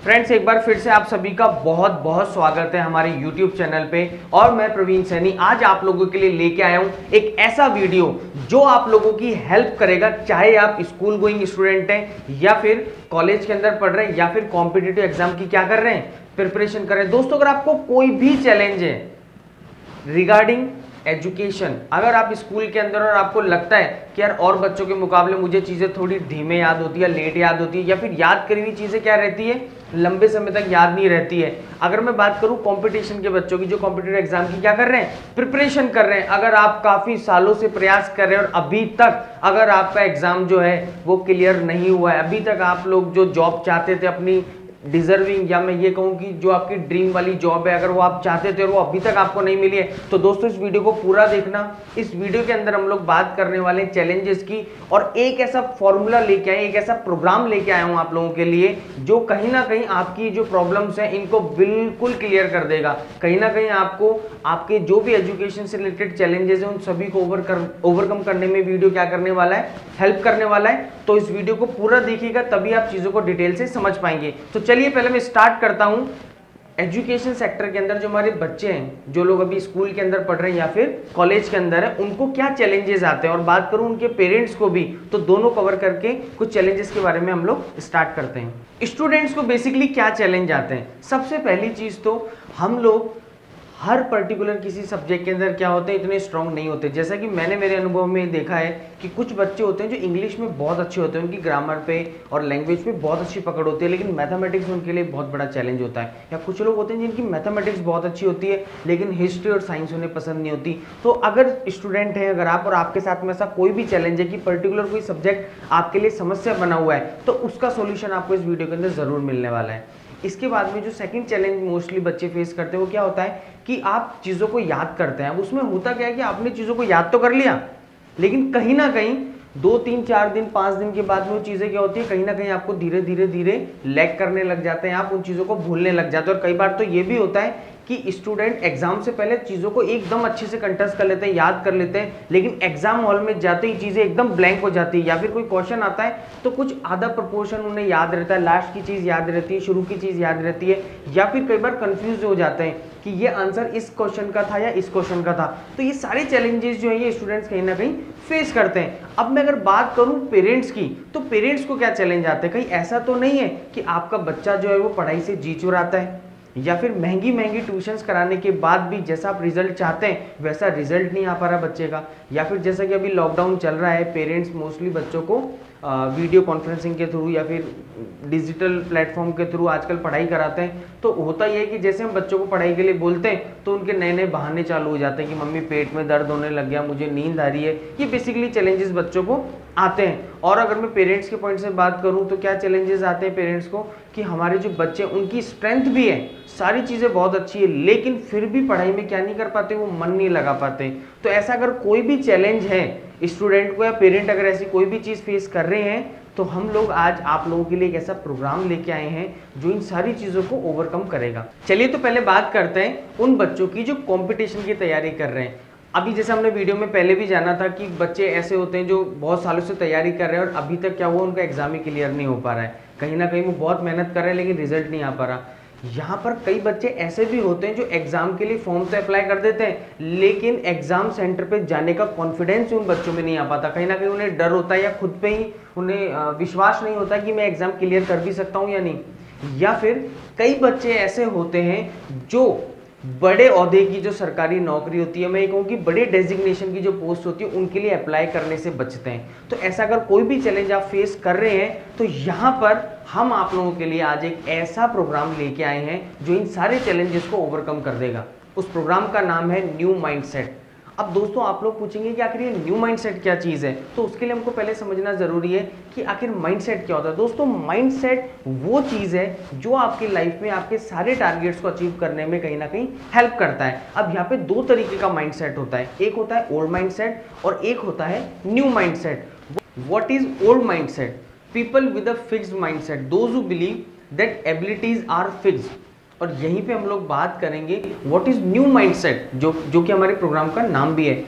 Friends, एक बार फिर से आप सभी का बहुत बहुत स्वागत है हमारे YouTube चैनल पे। और मैं प्रवीण सैनी आज आप लोगों के लिए लेके आया हूं एक ऐसा वीडियो जो आप लोगों की हेल्प करेगा, चाहे आप स्कूल गोइंग स्टूडेंट हैं या फिर कॉलेज के अंदर पढ़ रहे हैं या फिर कॉम्पिटिटिव एग्जाम की क्या कर रहे हैं, प्रिपरेशन कर रहे हैं। दोस्तों, अगर आपको कोई भी चैलेंज है रिगार्डिंग एजुकेशन, अगर आप स्कूल के अंदर और आपको लगता है कि यार और बच्चों के मुकाबले मुझे चीज़ें थोड़ी धीमे याद होती है, लेट याद होती है, या फिर याद करी हुई चीज़ें क्या रहती है, लंबे समय तक याद नहीं रहती है। अगर मैं बात करूं कंपटीशन के बच्चों की जो कॉम्पिटिटिव एग्जाम की क्या कर रहे हैं, प्रिपरेशन कर रहे हैं, अगर आप काफ़ी सालों से प्रयास कर रहे हैं और अभी तक अगर आपका एग्जाम जो है वो क्लियर नहीं हुआ है, अभी तक आप लोग जो जॉब चाहते थे अपनी डिजर्विंग, या मैं ये कहूँ कि जो आपकी ड्रीम वाली जॉब है, अगर वो आप चाहते थे और वो अभी तक आपको नहीं मिली है, तो दोस्तों इस वीडियो को पूरा देखना। इस वीडियो के अंदर हम लोग बात करने वाले हैं चैलेंजेस की, और एक ऐसा फॉर्मूला लेके आए, एक ऐसा प्रोग्राम लेके आया हूँ आप लोगों के लिए जो कहीं ना कहीं आपकी जो प्रॉब्लम्स हैं इनको बिल्कुल क्लियर कर देगा। कहीं ना कहीं आपको आपके जो भी एजुकेशन से रिलेटेड चैलेंजेस हैं उन सभी को ओवरकम करने में वीडियो क्या करने वाला है, हेल्प करने वाला है। तो इस वीडियो को पूरा देखिएगा, तभी आप चीज़ों को डिटेल से समझ पाएंगे। तो चलिए पहले मैं स्टार्ट करता हूं। एजुकेशन सेक्टर के अंदर जो हमारे बच्चे हैं, जो लोग अभी स्कूल के अंदर पढ़ रहे हैं या फिर कॉलेज के अंदर है, उनको क्या चैलेंजेस आते हैं, और बात करूं उनके पेरेंट्स को भी, तो दोनों कवर करके कुछ चैलेंजेस के बारे में हम लोग स्टार्ट करते हैं। स्टूडेंट्स को बेसिकली क्या चैलेंज आते हैं? सबसे पहली चीज तो हम लोग हर पर्टिकुलर किसी सब्जेक्ट के अंदर क्या होते हैं, इतने स्ट्रांग नहीं होते। जैसा कि मैंने मेरे अनुभव में देखा है कि कुछ बच्चे होते हैं जो इंग्लिश में बहुत अच्छे होते हैं, उनकी ग्रामर पे और लैंग्वेज पे बहुत अच्छी पकड़ होती है, लेकिन मैथमेटिक्स उनके लिए बहुत बड़ा चैलेंज होता है। या कुछ लोग होते हैं जिनकी मैथमेटिक्स बहुत अच्छी होती है लेकिन हिस्ट्री और साइंस उन्हें पसंद नहीं होती। तो अगर स्टूडेंट हैं, अगर आप और आपके साथ में ऐसा कोई भी चैलेंज है कि पर्टिकुलर कोई सब्जेक्ट आपके लिए समस्या बना हुआ है, तो उसका सोल्यूशन आपको इस वीडियो के अंदर जरूर मिलने वाला है। इसके बाद में जो सेकंड चैलेंज मोस्टली बच्चे फेस करते हैं वो क्या होता है कि आप चीज़ों को याद करते हैं। अब उसमें होता क्या है कि आपने चीज़ों को याद तो कर लिया, लेकिन कहीं ना कहीं 2 3 4 दिन 5 दिन के बाद में वो चीज़ें क्या होती है, कहीं ना कहीं आपको धीरे धीरे धीरे लैग करने लग जाते हैं, आप उन चीज़ों को भूलने लग जाते हैं। और कई बार तो ये भी होता है कि स्टूडेंट एग्जाम से पहले चीज़ों को एकदम अच्छे से कंठस्थ कर लेते हैं, याद कर लेते हैं, लेकिन एग्जाम हॉल में जाते ही चीज़ें एकदम ब्लैंक हो जाती है, या फिर कोई क्वेश्चन आता है तो कुछ आधा प्रोपोर्शन उन्हें याद रहता है, लास्ट की चीज़ याद रहती है, शुरू की चीज़ याद रहती है, या फिर कई बार कंफ्यूज हो जाते हैं कि ये आंसर इस क्वेश्चन का था या इस क्वेश्चन का था। तो ये सारे चैलेंजेस जो है ये स्टूडेंट्स कहीं ना कहीं फेस करते हैं। अब मैं अगर बात करूं पेरेंट्स की, तो पेरेंट्स को क्या चैलेंज आते हैं? कहीं ऐसा तो नहीं है कि आपका बच्चा जो है वो पढ़ाई से जी चुराता है, या फिर महंगी महंगी ट्यूशन्स कराने के बाद भी जैसा आप रिजल्ट चाहते हैं वैसा रिजल्ट नहीं आ पा रहा बच्चे का, या फिर जैसा कि अभी लॉकडाउन चल रहा है, पेरेंट्स मोस्टली बच्चों को वीडियो कॉन्फ्रेंसिंग के थ्रू या फिर डिजिटल प्लेटफॉर्म के थ्रू आजकल पढ़ाई कराते हैं। तो होता यह है कि जैसे हम बच्चों को पढ़ाई के लिए बोलते हैं तो उनके नए नए बहाने चालू हो जाते हैं कि मम्मी पेट में दर्द होने लग गया, मुझे नींद आ रही है। ये बेसिकली चैलेंजेस बच्चों को आते हैं। और अगर मैं पेरेंट्स के पॉइंट से बात करूं तो क्या चैलेंजेस आते हैं पेरेंट्स को कि हमारे जो बच्चे उनकी स्ट्रेंथ भी है, सारी चीज़ें बहुत अच्छी है, लेकिन फिर भी पढ़ाई में क्या नहीं कर पाते, वो मन नहीं लगा पाते। तो ऐसा अगर कोई भी चैलेंज है स्टूडेंट को, या पेरेंट अगर ऐसी कोई भी चीज़ फेस कर रहे हैं, तो हम लोग आज आप लोगों के लिए एक ऐसा प्रोग्राम लेके आए हैं जो इन सारी चीज़ों को ओवरकम करेगा। चलिए तो पहले बात करते हैं उन बच्चों की जो कंपटीशन की तैयारी कर रहे हैं। अभी जैसे हमने वीडियो में पहले भी जाना था कि बच्चे ऐसे होते हैं जो बहुत सालों से तैयारी कर रहे हैं और अभी तक क्या हुआ, उनका एग्जाम ही क्लियर नहीं हो पा रहा है, कहीं ना कहीं वो बहुत मेहनत कर रहे हैं लेकिन रिजल्ट नहीं आ पा रहा। यहाँ पर कई बच्चे ऐसे भी होते हैं जो एग्जाम के लिए फॉर्म तो अप्लाई कर देते हैं, लेकिन एग्जाम सेंटर पे जाने का कॉन्फिडेंस उन बच्चों में नहीं आ पाता। कहीं ना कहीं उन्हें डर होता है, या खुद पे ही उन्हें विश्वास नहीं होता कि मैं एग्जाम क्लियर कर भी सकता हूँ या नहीं। या फिर कई बच्चे ऐसे होते हैं जो बड़े ओहदे की जो सरकारी नौकरी होती है, मैं ये कहूँ कि बड़े डेजिग्नेशन की जो पोस्ट होती है उनके लिए अप्लाई करने से बचते हैं। तो ऐसा अगर कोई भी चैलेंज आप फेस कर रहे हैं तो यहाँ पर हम आप लोगों के लिए आज एक ऐसा प्रोग्राम लेके आए हैं जो इन सारे चैलेंजेस को ओवरकम कर देगा। उस प्रोग्राम का नाम है न्यू माइंडसेट। अब दोस्तों आप लोग पूछेंगे कि आखिर ये न्यू माइंडसेट क्या चीज़ है, तो उसके लिए हमको पहले समझना जरूरी है कि आखिर माइंडसेट क्या होता है। दोस्तों माइंडसेट वो चीज़ है जो आपकी लाइफ में आपके सारे टारगेट्स को अचीव करने में कहीं ना कहीं हेल्प करता है। अब यहाँ पे 2 तरीके का माइंडसेट होता है, एक होता है ओल्ड माइंडसेट और एक होता है new mindset. What is old mindset? People with a fixed mindset, those who believe that abilities are fixed. और यहीं पे हम लोग बात करेंगे व्हाट इज न्यू माइंडसेट, जो कि हमारे प्रोग्राम का नाम भी है।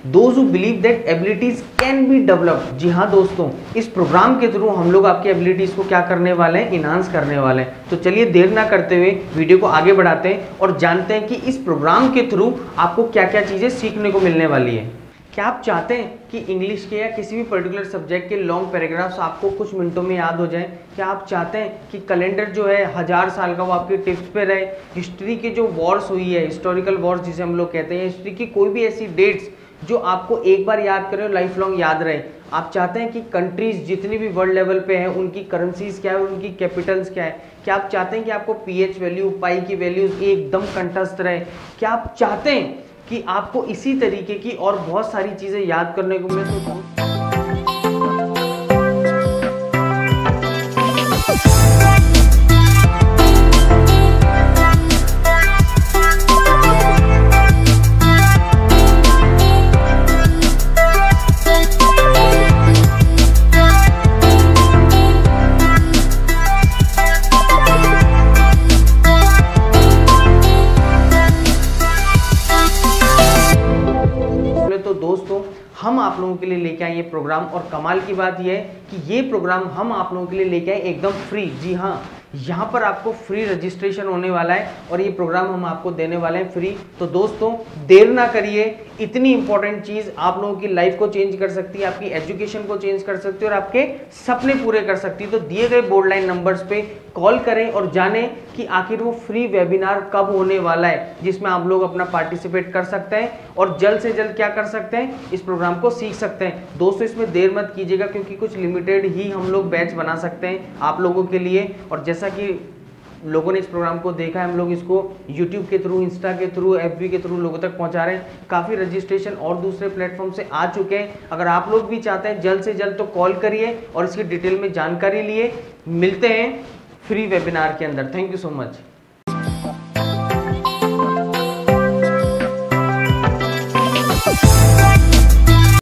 Those who believe that abilities can be developed. जी हाँ दोस्तों, इस प्रोग्राम के थ्रू हम लोग आपकी एबिलिटीज को क्या करने वाले हैं, इनहांस करने वाले हैं। तो चलिए देर ना करते हुए वीडियो को आगे बढ़ाते हैं और जानते हैं कि इस प्रोग्राम के थ्रू आपको क्या क्या चीजें सीखने को मिलने वाली है। क्या आप चाहते हैं कि इंग्लिश के या किसी भी पर्टिकुलर सब्जेक्ट के लॉन्ग पैराग्राफ्स आपको कुछ मिनटों में याद हो जाएं? क्या आप चाहते हैं कि कैलेंडर जो है 1000 साल का वो आपके टिप्स पे रहे? हिस्ट्री की जो वॉर्स हुई है, हिस्टोरिकल वॉर्स जिसे हम लोग कहते हैं, हिस्ट्री की कोई भी ऐसी डेट्स जो आपको एक बार याद करें और लाइफ लॉन्ग याद रहे। आप चाहते हैं कि कंट्रीज जितनी भी वर्ल्ड लेवल पे हैं उनकी करेंसीज क्या है, उनकी कैपिटल्स क्या है? क्या आप चाहते हैं कि आपको पीएच वैल्यू, पाई की वैल्यूज एकदम कंठस्थ रहे? क्या आप चाहते हैं कि आपको इसी तरीके की और बहुत सारी चीजें याद करने को मिले? तो दोस्तों, हम आप लोगों के लिए लेके आए ये प्रोग्राम, और कमाल की बात ये है कि ये प्रोग्राम हम आप लोगों के लिए लेके आए एकदम फ्री। जी हाँ, यहाँ पर आपको फ्री रजिस्ट्रेशन होने वाला है और ये प्रोग्राम हम आपको देने वाले हैं फ्री। तो दोस्तों देर ना करिए, इतनी इंपॉर्टेंट चीज आप लोगों की लाइफ को चेंज कर सकती है, आपकी एजुकेशन को चेंज कर सकती है और आपके सपने पूरे कर सकती है। तो दिए गए बोर्ड लाइन नंबर्स पे कॉल करें और जानें कि आखिर वो फ्री वेबिनार कब होने वाला है जिसमें आप लोग अपना पार्टिसिपेट कर सकते हैं और जल्द से जल्द क्या कर सकते हैं, इस प्रोग्राम को सीख सकते हैं। दोस्तों इसमें देर मत कीजिएगा क्योंकि कुछ लिमिटेड ही हम लोग बैच बना सकते हैं आप लोगों के लिए। और जैसा कि लोगों ने इस प्रोग्राम को देखा है, हम लोग इसको YouTube के थ्रू, इंस्टा के थ्रू, FB के थ्रू लोगों तक पहुंचा रहे हैं। काफ़ी रजिस्ट्रेशन और दूसरे प्लेटफॉर्म से आ चुके हैं। अगर आप लोग भी चाहते हैं जल्द से जल्द तो कॉल करिए और इसकी डिटेल में जानकारी लिए। मिलते हैं फ्री वेबिनार के अंदर। Thank you so much.